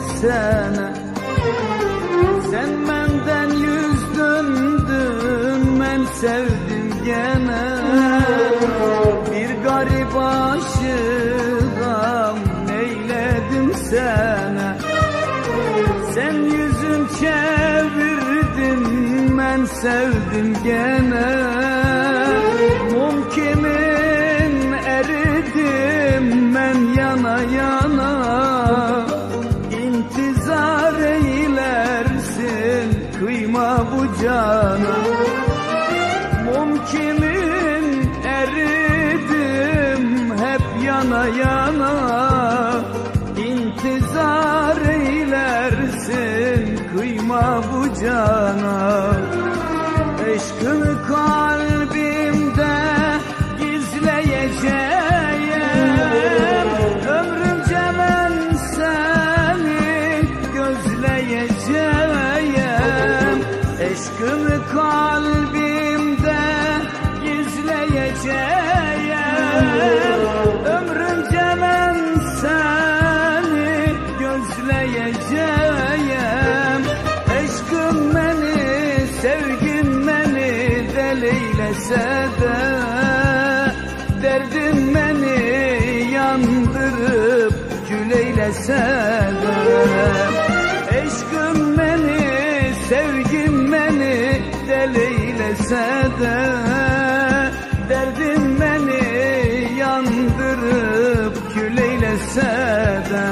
sene. Sen benden yüz döndün, ben sevdim gene. Bir garip aşığım, neyledim sana. Sen yüzün çevirdin, ben sevdim gene. Mum kimin eridim, ben yana yana. İntizar eylersin, kıyma bu cana. Mum kimin eridim, hep yana yana. İntizar eylersin, kıyma bu cana. Aşkını kalbimde gizleyeceğim. Ömrümce ben seni gözleyeceğim. Aşkını kalbimde gizleyeceğim. Ömrümce ben seni gözleyeceğim. Aşkım beni, sevgim beni deliylese de, derdim beni yandırıp kül eylese de. Aşkım beni, sevgim beni deliylese de, derdim beni yandırıp kül eylese de.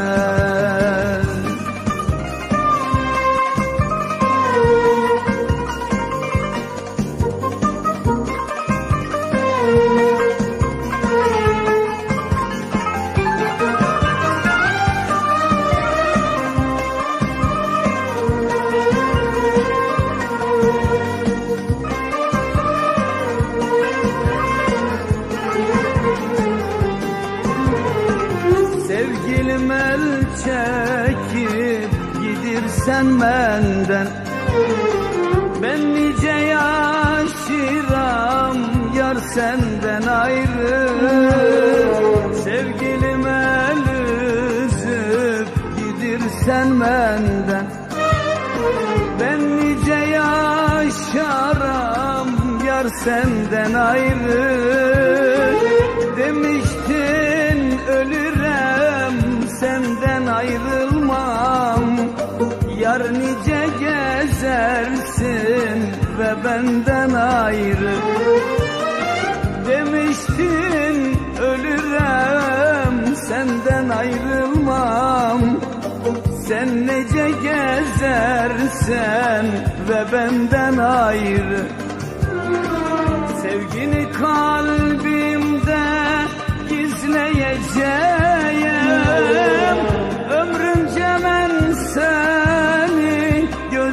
Sevgilim el çekip gidirsen benden, ben nice yaşıram yar senden ayrı. Sevgilim el üzüp gidirsen benden, ben nice yaşaram yar senden ayrı. Demiştin ölürem, senden ayrılmam. Yar nice gezersin ve benden ayrı. Demiştin ölürem, senden ayrılmam. Sen nece gezersen ve benden ayrı. Sevgini kalbimde gizleyeceğim. Ömrümce ben seni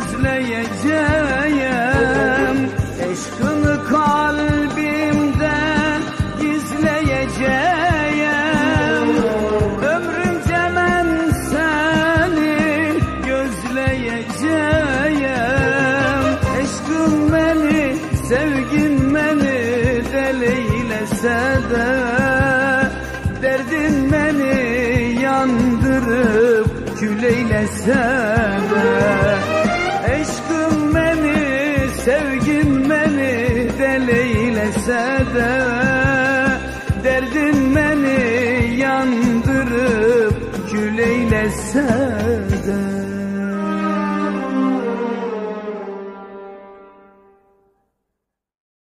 gözleyeceğim. Aşkını kalbimde gizleyeceğim. Ömrümce ben seni gözleyeceğim. Aşkım beni, sevgin beni deliylese de, derdin beni yandırıp kül eylese de. Aşkım beni, sevgin beni deliylese de, derdin beni yandırıp kül eylese